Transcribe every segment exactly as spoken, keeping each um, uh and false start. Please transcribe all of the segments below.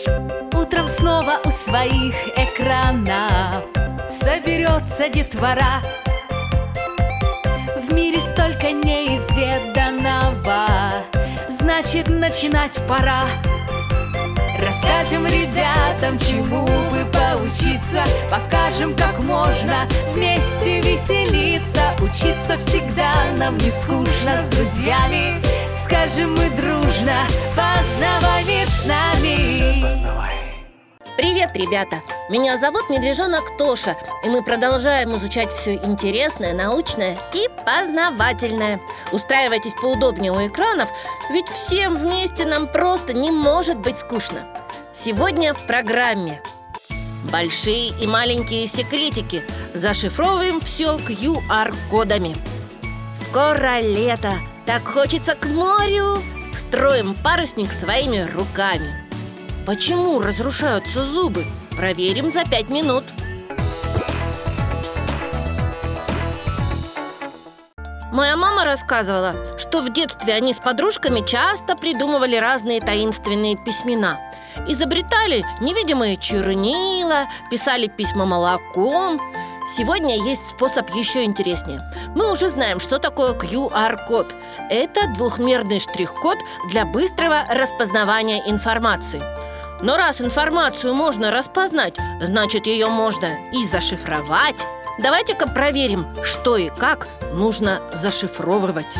Утром снова у своих экранов соберется детвора. В мире столько неизведанного, значит, начинать пора. Расскажем ребятам, чему бы поучиться, покажем, как можно вместе веселиться. Учиться всегда нам не скучно с друзьями. Скажем мы дружно: познавай мир с нами. Познавай. Привет, ребята! Меня зовут Медвежонок Тоша, и мы продолжаем изучать все интересное, научное и познавательное. Устраивайтесь поудобнее у экранов, ведь всем вместе нам просто не может быть скучно. Сегодня в программе большие и маленькие секретики. Зашифровываем все ку ар-кодами. Скоро лето, так хочется к морю. Строим парусник своими руками. Почему разрушаются зубы? Проверим за пять минут. Моя мама рассказывала, что в детстве они с подружками часто придумывали разные таинственные письмена. Изобретали невидимые чернила, писали письма молоком. Сегодня есть способ еще интереснее. Мы уже знаем, что такое ку ар-код. Это двухмерный штрих-код для быстрого распознавания информации. Но раз информацию можно распознать, значит, ее можно и зашифровать. Давайте-ка проверим, что и как нужно зашифровывать.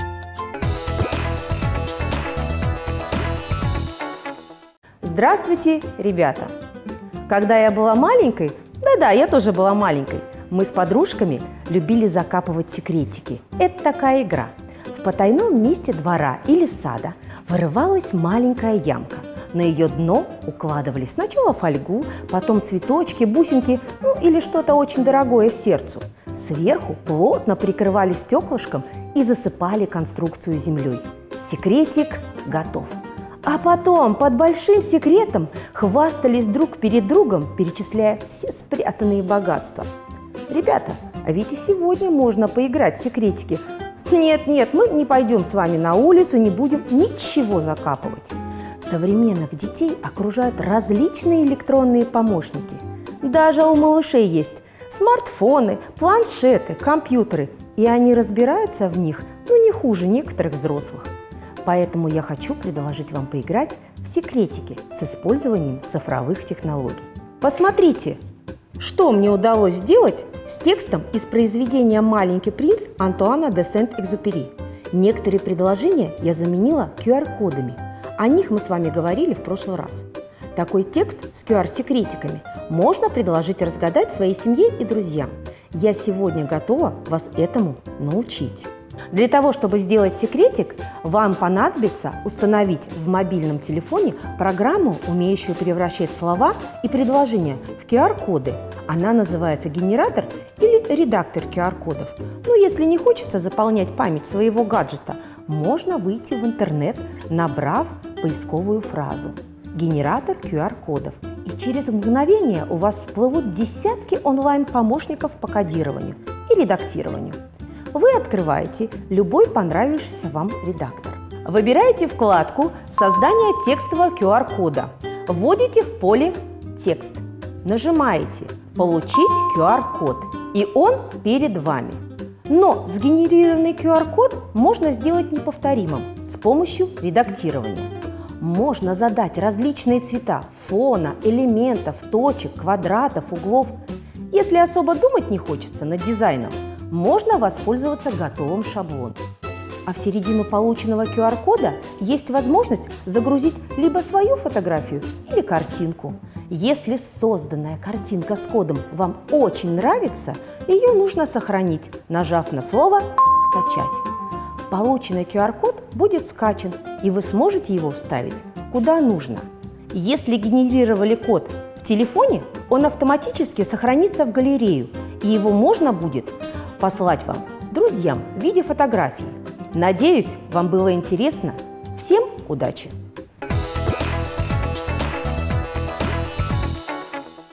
Здравствуйте, ребята! Когда я была маленькой, да-да, я тоже была маленькой, мы с подружками любили закапывать секретики. Это такая игра. В потайном месте двора или сада вырывалась маленькая ямка. На ее дно укладывали сначала фольгу, потом цветочки, бусинки, ну или что-то очень дорогое сердцу. Сверху плотно прикрывали стеклышком и засыпали конструкцию землей. Секретик готов. А потом под большим секретом хвастались друг перед другом, перечисляя все спрятанные богатства. Ребята, а ведь и сегодня можно поиграть в секретики. Нет-нет, мы не пойдем с вами на улицу, не будем ничего закапывать. Современных детей окружают различные электронные помощники. Даже у малышей есть смартфоны, планшеты, компьютеры. И они разбираются в них, ну, не хуже некоторых взрослых. Поэтому я хочу предложить вам поиграть в секретики с использованием цифровых технологий. Посмотрите, что мне удалось сделать с текстом из произведения «Маленький принц» Антуана де Сент-Экзюпери. Некоторые предложения я заменила ку ар-кодами. О них мы с вами говорили в прошлый раз. Такой текст с ку ар-секретиками можно предложить разгадать своей семье и друзьям. Я сегодня готова вас этому научить. Для того, чтобы сделать секретик, вам понадобится установить в мобильном телефоне программу, умеющую превращать слова и предложения в ку ар-коды. Она называется генератор или редактор ку ар-кодов. Но если не хочется заполнять память своего гаджета, можно выйти в интернет, набрав поисковую фразу «генератор ку ар-кодов». И через мгновение у вас всплывут десятки онлайн-помощников по кодированию и редактированию. Вы открываете любой понравившийся вам редактор. Выбираете вкладку «Создание текстового ку ар-кода». Вводите в поле «Текст». Нажимаете «Получить ку ар-код», и он перед вами. Но сгенерированный ку ар-код можно сделать неповторимым с помощью редактирования. Можно задать различные цвета фона, элементов, точек, квадратов, углов. Если особо думать не хочется над дизайном, можно воспользоваться готовым шаблоном. А в середину полученного ку ар-кода есть возможность загрузить либо свою фотографию или картинку. Если созданная картинка с кодом вам очень нравится, ее нужно сохранить, нажав на слово «Скачать». Полученный ку ар-код будет скачан, и вы сможете его вставить куда нужно. Если генерировали код в телефоне, он автоматически сохранится в галерею, и его можно будет послать вам друзьям в виде фотографии. Надеюсь, вам было интересно. Всем удачи!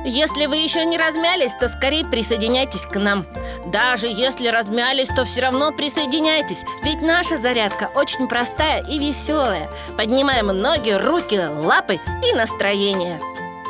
Если вы еще не размялись, то скорее присоединяйтесь к нам. Даже если размялись, то все равно присоединяйтесь. Ведь наша зарядка очень простая и веселая. Поднимаем ноги, руки, лапы и настроение.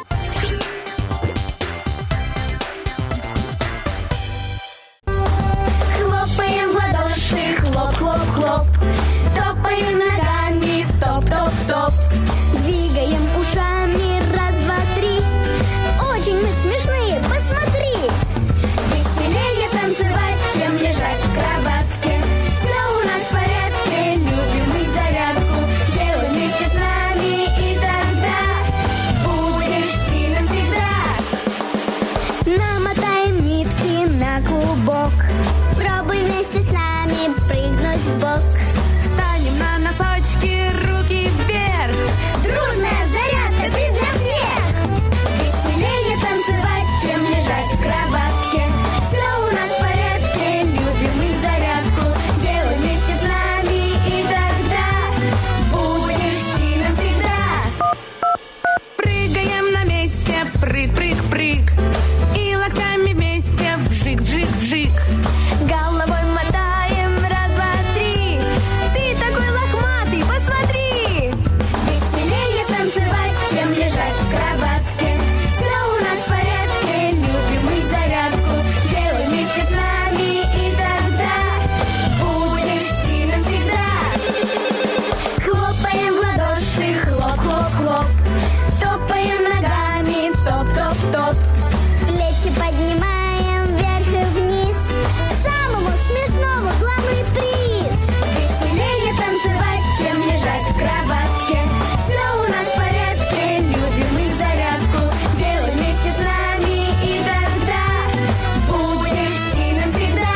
Хлопаем в ладоши, хлоп-хлоп-хлоп. Топаем ногами, топ-топ-топ. Двигаем ушами, раз, два, три. Очень мы смешные, посмотри. Веселее танцевать, чем лежать в кроватке. Все у нас в порядке, любим мы зарядку. Делай вместе с нами, и тогда будешь сильным всегда. Намотаем нитки на клубок. Пробуй вместе с нами прыгнуть в бок. Встанем на носочки, руки вверх. Дружная зарядка, ты для всех. Веселее танцевать, чем лежать в кроватке. Все у нас в порядке, любим мы зарядку. Делай вместе с нами, и тогда будешь сильным всегда. Прыгаем на месте, прыг-прыг-прыг. И локтями вместе, вжик-вжик-вжик. Головой мотаем, раз, два, три. Ты такой лохматый, посмотри. Веселее танцевать, чем лежать в кроватке. Все у нас в порядке, любим мы зарядку. Делай вместе с нами, и тогда будешь сильным всегда. Хлопаем в ладоши, хлоп-хлоп-хлоп. Топаем ногами, топ-топ-топ. Плечи поднимаем вверх и вниз. Самому смешному главный приз. Веселее танцевать, чем лежать в кроватке. Все у нас в порядке, любим мы зарядку. Делай вместе с нами, и тогда будешь сильным всегда.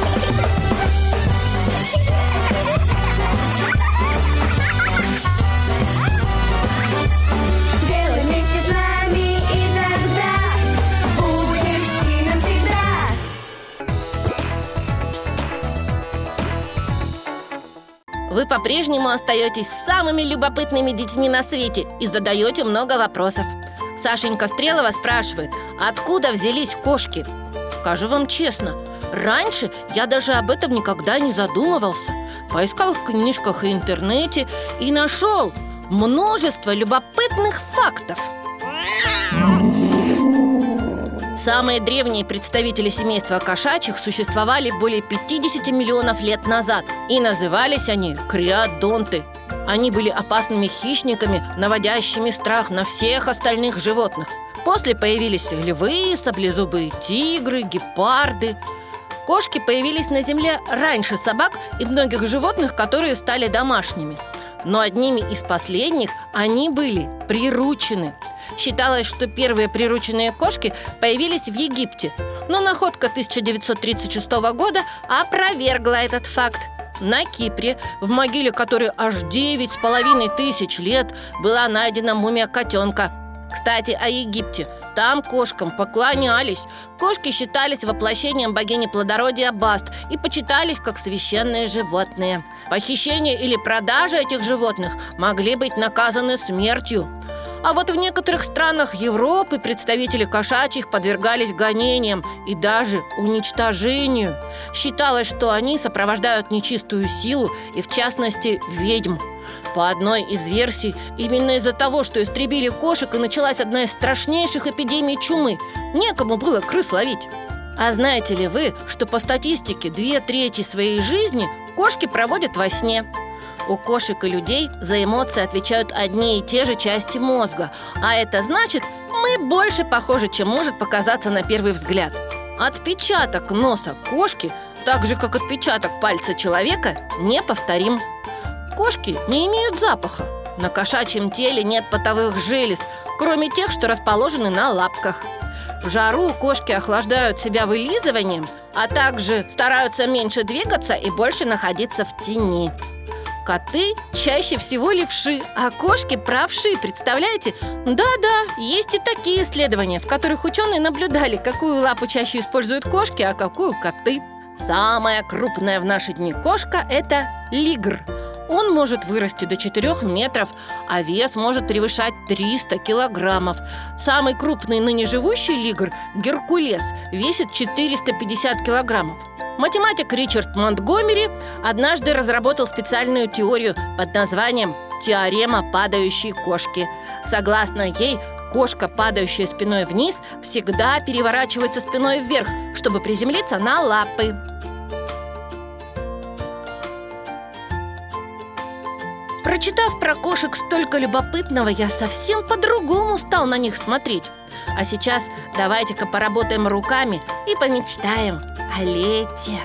Делай вместе с нами, и тогда будешь сильным всегда. Вы по-прежнему остаетесь самыми любопытными детьми на свете и задаете много вопросов. Сашенька Стрелова спрашивает, откуда взялись кошки? Скажу вам честно, раньше я даже об этом никогда не задумывался. Поискал в книжках и интернете и нашел множество любопытных фактов. Самые древние представители семейства кошачьих существовали более пятидесяти миллионов лет назад. И назывались они криодонты. Они были опасными хищниками, наводящими страх на всех остальных животных. После появились львы, саблезубые тигры, гепарды. Кошки появились на земле раньше собак и многих животных, которые стали домашними. Но одними из последних они были приручены. Считалось, что первые прирученные кошки появились в Египте. Но находка тысяча девятьсот тридцать шестого года опровергла этот факт. На Кипре, в могиле которой аж девять с половиной тысяч лет, была найдена мумия котенка. Кстати, о Египте. Там кошкам поклонялись. Кошки считались воплощением богини плодородия Баст и почитались как священные животные. Похищение или продажа этих животных могли быть наказаны смертью. А вот в некоторых странах Европы представители кошачьих подвергались гонениям и даже уничтожению. Считалось, что они сопровождают нечистую силу и, в частности, ведьм. По одной из версий, именно из-за того, что истребили кошек, и началась одна из страшнейших эпидемий чумы. Некому было крыс ловить. А знаете ли вы, что по статистике две трети своей жизни кошки проводят во сне? У кошек и людей за эмоции отвечают одни и те же части мозга. А это значит, мы больше похожи, чем может показаться на первый взгляд. Отпечаток носа кошки, так же как отпечаток пальца человека, неповторим. Кошки не имеют запаха. На кошачьем теле нет потовых желез, кроме тех, что расположены на лапках. В жару кошки охлаждают себя вылизыванием, а также стараются меньше двигаться и больше находиться в тени. Коты чаще всего левши, а кошки правши, представляете? Да-да, есть и такие исследования, в которых ученые наблюдали, какую лапу чаще используют кошки, а какую коты. Самая крупная в наши дни кошка – это лигр. Он может вырасти до четырёх метров, а вес может превышать триста килограммов. Самый крупный ныне живущий лигр – Геркулес, весит четыреста пятьдесят килограммов. Математик Ричард Монтгомери однажды разработал специальную теорию под названием «Теорема падающей кошки». Согласно ей, кошка, падающая спиной вниз, всегда переворачивается спиной вверх, чтобы приземлиться на лапы. Прочитав про кошек столько любопытного, я совсем по-другому стал на них смотреть. А сейчас давайте-ка поработаем руками и помечтаем о лете.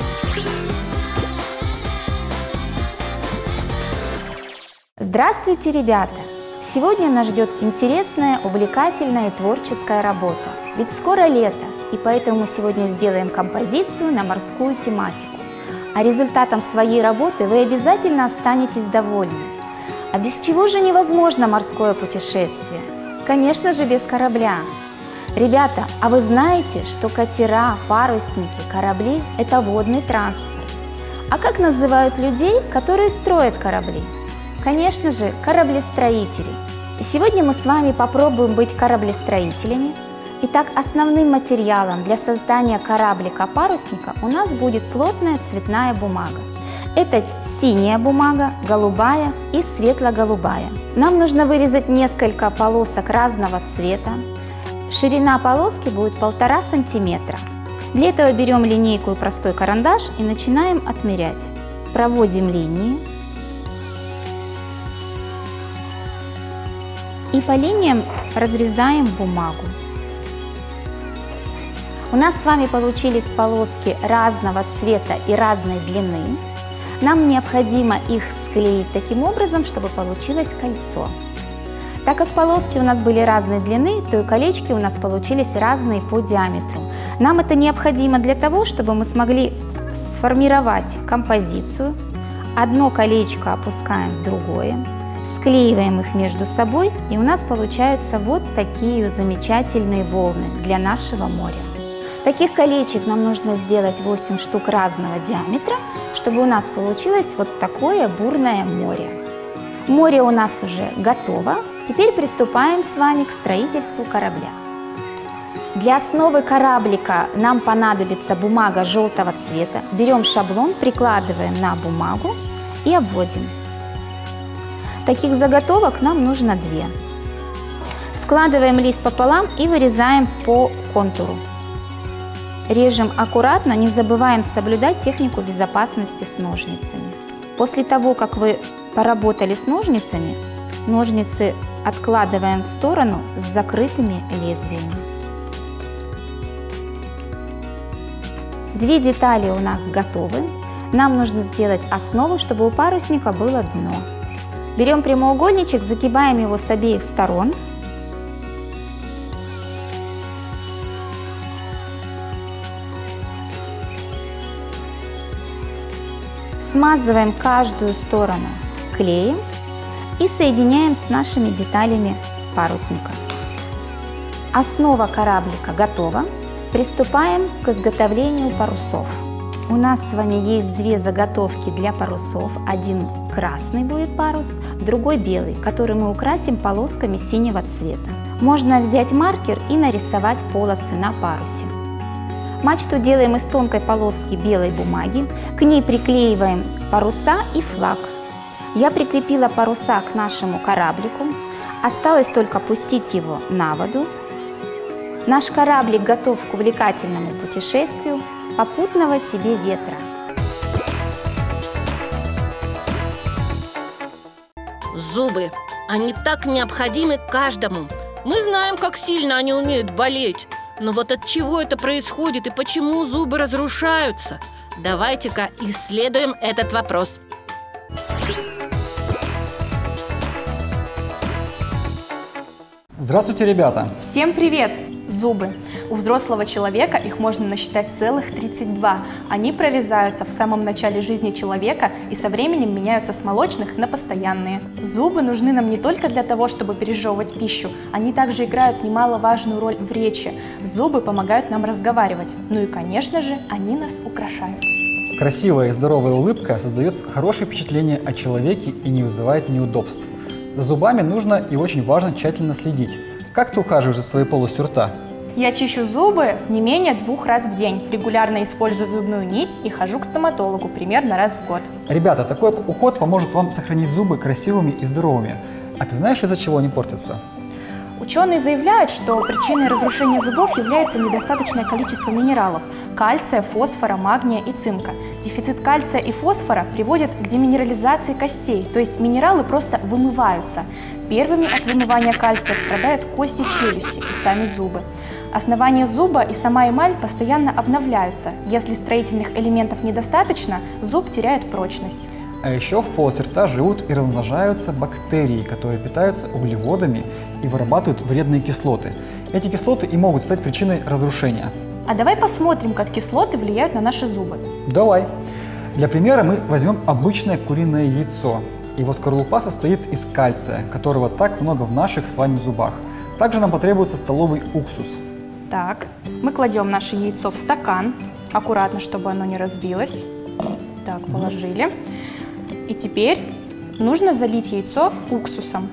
Здравствуйте, ребята! Сегодня нас ждет интересная, увлекательная и творческая работа. Ведь скоро лето, и поэтому мы сегодня сделаем композицию на морскую тематику. А результатом своей работы вы обязательно останетесь довольны. А без чего же невозможно морское путешествие? Конечно же, без корабля. Ребята, а вы знаете, что катера, парусники, корабли – это водный транспорт? А как называют людей, которые строят корабли? Конечно же, кораблестроители. И сегодня мы с вами попробуем быть кораблестроителями. Итак, основным материалом для создания кораблика-парусника у нас будет плотная цветная бумага. Это синяя бумага, голубая и светло-голубая. Нам нужно вырезать несколько полосок разного цвета. Ширина полоски будет полтора сантиметра. Для этого берем линейку и простой карандаш и начинаем отмерять. Проводим линии. И по линиям разрезаем бумагу. У нас с вами получились полоски разного цвета и разной длины. Нам необходимо их склеить таким образом, чтобы получилось кольцо. Так как полоски у нас были разной длины, то и колечки у нас получились разные по диаметру. Нам это необходимо для того, чтобы мы смогли сформировать композицию. Одно колечко опускаем в другое, склеиваем их между собой, и у нас получаются вот такие замечательные волны для нашего моря. Таких колечек нам нужно сделать восемь штук разного диаметра, чтобы у нас получилось вот такое бурное море. Море у нас уже готово. Теперь приступаем с вами к строительству корабля. Для основы кораблика нам понадобится бумага желтого цвета. Берем шаблон, прикладываем на бумагу и обводим. Таких заготовок нам нужно две. Складываем лист пополам и вырезаем по контуру. Режем аккуратно, не забываем соблюдать технику безопасности с ножницами. После того, как вы поработали с ножницами, ножницы откладываем в сторону с закрытыми лезвиями. Две детали у нас готовы. Нам нужно сделать основу, чтобы у парусника было дно. Берем прямоугольничек, загибаем его с обеих сторон. Смазываем каждую сторону клеем и соединяем с нашими деталями парусника. Основа кораблика готова. Приступаем к изготовлению парусов. У нас с вами есть две заготовки для парусов. Один красный будет парус, другой белый, который мы украсим полосками синего цвета. Можно взять маркер и нарисовать полосы на парусе. Мачту делаем из тонкой полоски белой бумаги, к ней приклеиваем паруса и флаг. Я прикрепила паруса к нашему кораблику, осталось только пустить его на воду. Наш кораблик готов к увлекательному путешествию. Попутного тебе ветра! Зубы, они так необходимы каждому. Мы знаем, как сильно они умеют болеть. Но вот от чего это происходит и почему зубы разрушаются? Давайте-ка исследуем этот вопрос. Здравствуйте, ребята! Всем привет! Зубы. У взрослого человека их можно насчитать целых тридцать два. Они прорезаются в самом начале жизни человека и со временем меняются с молочных на постоянные. Зубы нужны нам не только для того, чтобы пережевывать пищу, они также играют немаловажную роль в речи. Зубы помогают нам разговаривать. Ну и, конечно же, они нас украшают. Красивая и здоровая улыбка создает хорошее впечатление о человеке и не вызывает неудобств. За зубами нужно и очень важно тщательно следить. Как ты ухаживаешь за своей полостью рта? Я чищу зубы не менее двух раз в день, регулярно использую зубную нить и хожу к стоматологу примерно раз в год. Ребята, такой уход поможет вам сохранить зубы красивыми и здоровыми. А ты знаешь, из-за чего они портятся? Ученые заявляют, что причиной разрушения зубов является недостаточное количество минералов – кальция, фосфора, магния и цинка. Дефицит кальция и фосфора приводит к деминерализации костей, то есть минералы просто вымываются. Первыми от вымывания кальция страдают кости челюсти и сами зубы. Основание зуба и сама эмаль постоянно обновляются. Если строительных элементов недостаточно, зуб теряет прочность. А еще в полости рта живут и размножаются бактерии, которые питаются углеводами и вырабатывают вредные кислоты. Эти кислоты и могут стать причиной разрушения. А давай посмотрим, как кислоты влияют на наши зубы. Давай. Для примера мы возьмем обычное куриное яйцо. Его скорлупа состоит из кальция, которого так много в наших с вами зубах. Также нам потребуется столовый уксус. Так, мы кладем наше яйцо в стакан, аккуратно, чтобы оно не разбилось. Так, положили. И теперь нужно залить яйцо уксусом,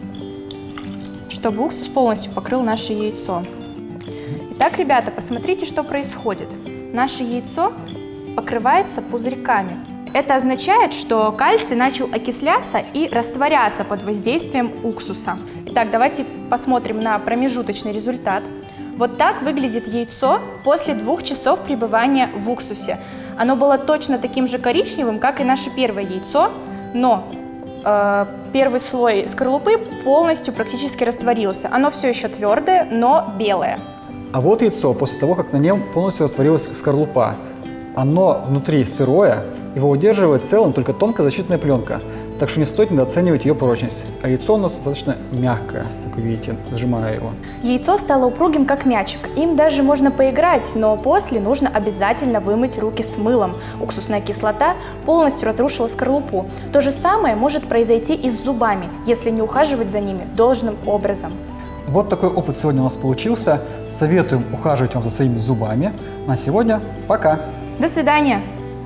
чтобы уксус полностью покрыл наше яйцо. Итак, ребята, посмотрите, что происходит. Наше яйцо покрывается пузырьками. Это означает, что кальций начал окисляться и растворяться под воздействием уксуса. Итак, давайте посмотрим на промежуточный результат. Вот так выглядит яйцо после двух часов пребывания в уксусе. Оно было точно таким же коричневым, как и наше первое яйцо, но э, первый слой скорлупы полностью практически растворился. Оно все еще твердое, но белое. А вот яйцо после того, как на нем полностью растворилась скорлупа. Оно внутри сырое, его удерживает целым только тонкая защитная пленка, так что не стоит недооценивать ее прочность. А яйцо у нас достаточно мягкое, как вы видите, сжимая его. Яйцо стало упругим, как мячик. Им даже можно поиграть, но после нужно обязательно вымыть руки с мылом. Уксусная кислота полностью разрушила скорлупу. То же самое может произойти и с зубами, если не ухаживать за ними должным образом. Вот такой опыт сегодня у нас получился. Советуем ухаживать вам за своими зубами. На сегодня пока! До свидания!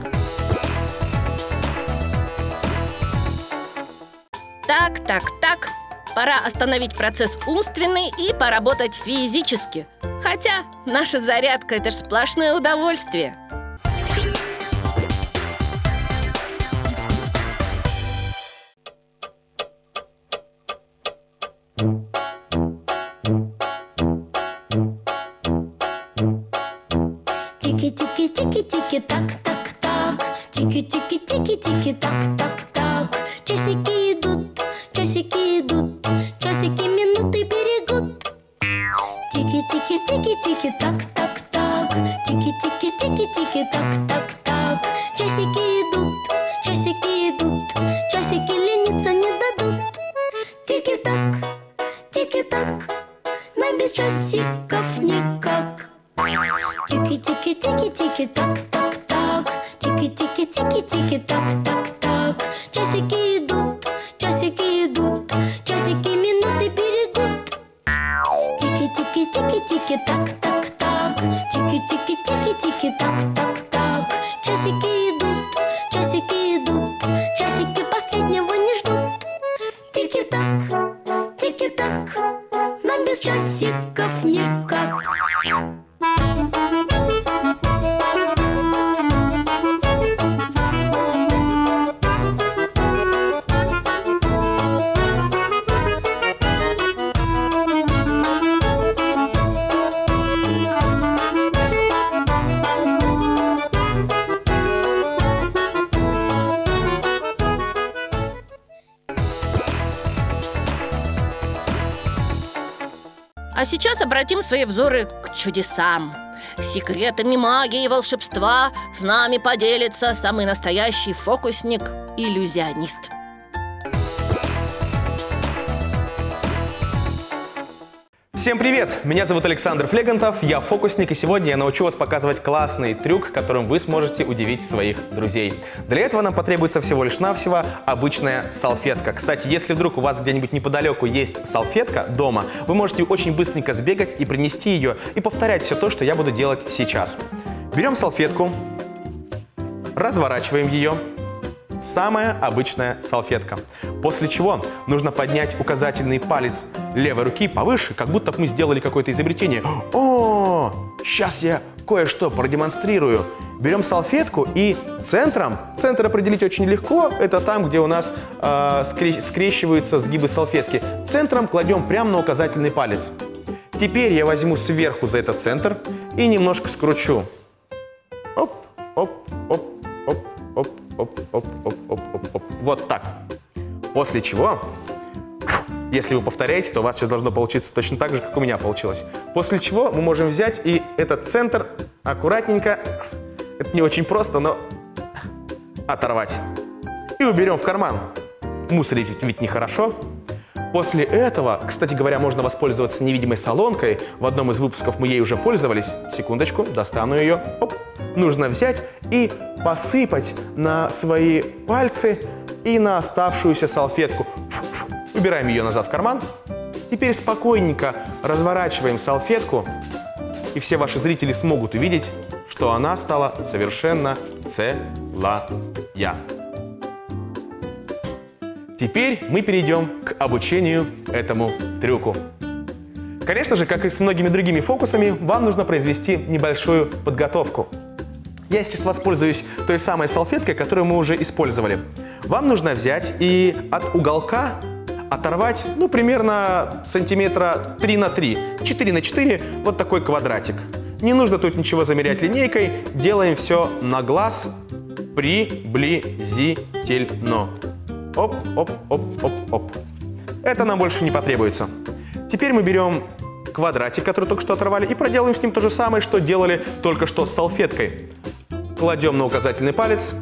Так, так, так. Пора остановить процесс умственный и поработать физически. Хотя наша зарядка – это ж сплошное удовольствие. Тики-тики-тики-тики-так-так-так. Тики-тики-тики-тики-так-так-так. Часики идут, часики идут, часики минуты берегут. Тики-тики-тики-тики-так-так-так. Тики-тики-тики-тики-так-так-так. Часики идут, часики идут, часики лениться не дадут. Тики-так, тики-так, нам без часиков никак. Тики-тики-тики-тики-так-так-так. Тики-тики-тики-тики-так-так-так. Часики идут, часики идут, часики минуты берегут. Тики-тики-тики-тики-так-так-так. Тики-тики-тики-тики-так-так-так. Часики идут, часики идут, часики последнего не ждут. Тики-так, тики-так, нам без часиков никак. А сейчас обратим свои взоры к чудесам. Секретами магии и волшебства с нами поделится самый настоящий фокусник-иллюзионист. Всем привет! Меня зовут Александр Флегантов, я фокусник, и сегодня я научу вас показывать классный трюк, которым вы сможете удивить своих друзей. Для этого нам потребуется всего лишь навсего обычная салфетка. Кстати, если вдруг у вас где-нибудь неподалеку есть салфетка дома, вы можете очень быстренько сбегать и принести ее, и повторять все то, что я буду делать сейчас. Берем салфетку, разворачиваем ее. Самая обычная салфетка. После чего нужно поднять указательный палец левой руки повыше, как будто мы сделали какое-то изобретение. О, сейчас я кое-что продемонстрирую. Берем салфетку и центром, центр определить очень легко, это там, где у нас э, скре скрещиваются сгибы салфетки. Центром кладем прямо на указательный палец. Теперь я возьму сверху за этот центр и немножко скручу. Оп, оп, оп, оп, оп, оп, оп, оп, оп, оп, оп. Вот так. После чего, если вы повторяете, то у вас сейчас должно получиться точно так же, как у меня получилось. После чего мы можем взять и этот центр аккуратненько, это не очень просто, но оторвать. И уберем в карман. Мусорить ведь нехорошо. После этого, кстати говоря, можно воспользоваться невидимой солонкой. В одном из выпусков мы ей уже пользовались. Секундочку, достану ее. Оп. Нужно взять и посыпать на свои пальцы и на оставшуюся салфетку. Убираем ее назад в карман. Теперь спокойненько разворачиваем салфетку, и все ваши зрители смогут увидеть, что она стала совершенно целая. Теперь мы перейдем к обучению этому трюку. Конечно же, как и с многими другими фокусами, вам нужно произвести небольшую подготовку. Я сейчас воспользуюсь той самой салфеткой, которую мы уже использовали. Вам нужно взять и от уголка оторвать, ну, примерно сантиметра три на три, четыре на четыре, вот такой квадратик. Не нужно тут ничего замерять линейкой, делаем все на глаз, приблизительно. Оп, оп, оп, оп, оп. Это нам больше не потребуется. Теперь мы берем квадратик, который только что оторвали, и проделаем с ним то же самое, что делали только что с салфеткой. Кладем на указательный палец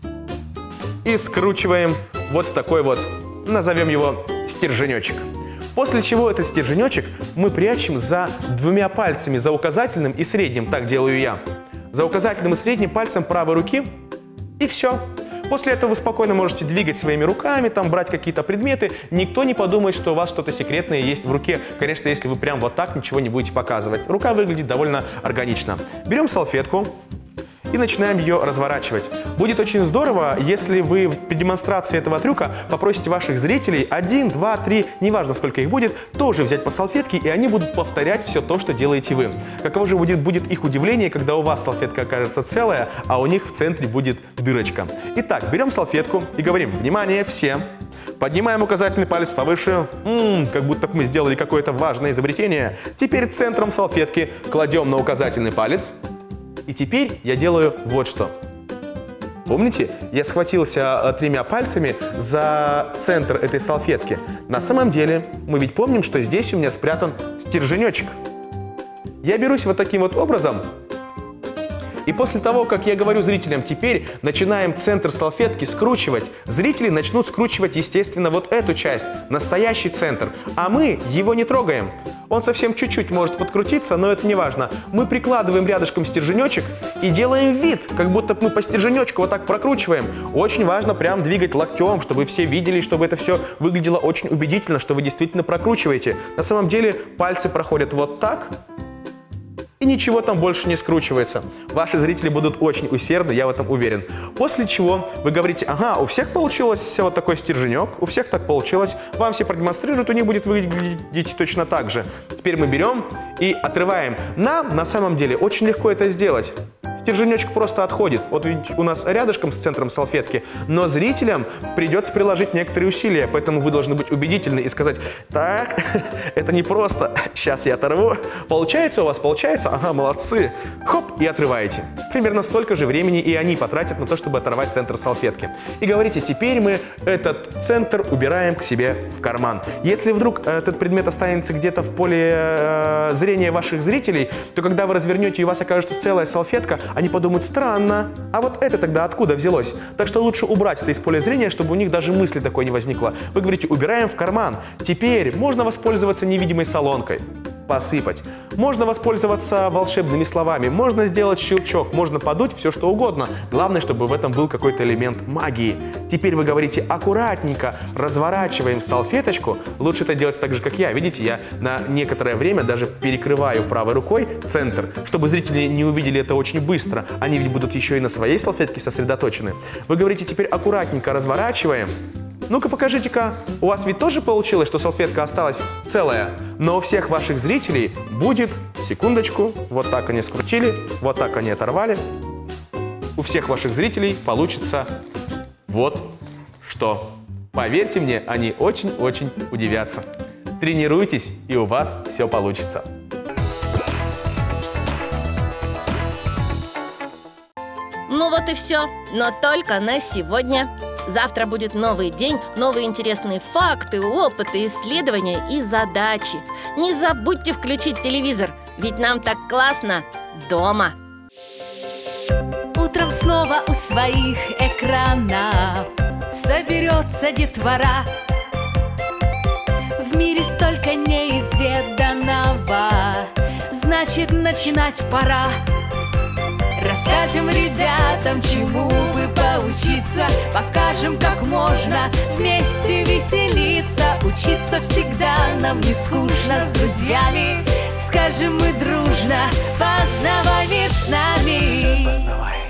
и скручиваем вот такой вот, назовем его стерженечек. После чего этот стерженечек мы прячем за двумя пальцами, за указательным и средним, так делаю я. За указательным и средним пальцем правой руки, и все. После этого вы спокойно можете двигать своими руками, там, брать какие-то предметы. Никто не подумает, что у вас что-то секретное есть в руке. Конечно, если вы прям вот так ничего не будете показывать. Рука выглядит довольно органично. Берем салфетку и начинаем ее разворачивать. Будет очень здорово, если вы при демонстрации этого трюка попросите ваших зрителей один, два, три, неважно сколько их будет, тоже взять по салфетке, и они будут повторять все то, что делаете вы. Каково же будет, будет их удивление, когда у вас салфетка окажется целая, а у них в центре будет дырочка. Итак, берем салфетку и говорим: внимание, все! Поднимаем указательный палец повыше, М-м, как будто мы сделали какое-то важное изобретение. Теперь центром салфетки кладем на указательный палец. И теперь я делаю вот что. Помните, я схватился тремя пальцами за центр этой салфетки. На самом деле, мы ведь помним, что здесь у меня спрятан стерженечек. Я берусь вот таким вот образом. И после того, как я говорю зрителям, теперь начинаем центр салфетки скручивать, зрители начнут скручивать, естественно, вот эту часть, настоящий центр. А мы его не трогаем. Он совсем чуть-чуть может подкрутиться, но это не важно. Мы прикладываем рядышком стерженечек и делаем вид, как будто мы по стерженечку вот так прокручиваем. Очень важно прям двигать локтем, чтобы все видели, чтобы это все выглядело очень убедительно, что вы действительно прокручиваете. На самом деле пальцы проходят вот так, и ничего там больше не скручивается. Ваши зрители будут очень усердны, я в этом уверен. После чего вы говорите: ага, у всех получилось вот такой стерженек, у всех так получилось, вам все продемонстрируют, у них будет выглядеть точно так же. Теперь мы берем и отрываем. Нам на самом деле очень легко это сделать. Стерженечек просто отходит. Вот ведь у нас рядышком с центром салфетки, но зрителям придется приложить некоторые усилия, поэтому вы должны быть убедительны и сказать: так, это не просто, сейчас я оторву. Получается у вас? Получается? Ага, молодцы. Хоп, и отрываете. Примерно столько же времени и они потратят на то, чтобы оторвать центр салфетки. И говорите: теперь мы этот центр убираем к себе в карман. Если вдруг этот предмет останется где-то в поле э, зрения ваших зрителей, то когда вы развернете и у вас окажется целая салфетка, они подумают: странно, а вот это тогда откуда взялось? Так что лучше убрать это из поля зрения, чтобы у них даже мысли такой не возникло. Вы говорите: убираем в карман. Теперь можно воспользоваться невидимой солонкой. посыпать. Можно воспользоваться волшебными словами, можно сделать щелчок, можно подуть, все что угодно. Главное, чтобы в этом был какой-то элемент магии. Теперь вы говорите аккуратненько, разворачиваем салфеточку. Лучше это делать так же, как я. Видите, я на некоторое время даже перекрываю правой рукой центр, чтобы зрители не увидели это очень быстро. Они ведь будут еще и на своей салфетке сосредоточены. Вы говорите теперь аккуратненько разворачиваем. Ну-ка покажите-ка, у вас ведь тоже получилось, что салфетка осталась целая, но у всех ваших зрителей будет, секундочку, вот так они скрутили, вот так они оторвали. У всех ваших зрителей получится вот что. Поверьте мне, они очень-очень удивятся. Тренируйтесь, и у вас все получится. Ну вот и все, но только на сегодня. Завтра будет новый день, новые интересные факты, опыты, исследования и задачи. Не забудьте включить телевизор, ведь нам так классно дома. Утром снова у своих экранов соберется детвора. В мире столько неизведанного, значит, начинать пора. Расскажем ребятам, чему бы поучиться, покажем, как можно вместе веселиться. Учиться всегда нам не скучно с друзьями, скажем мы дружно: познавай мир с нами. Познавай.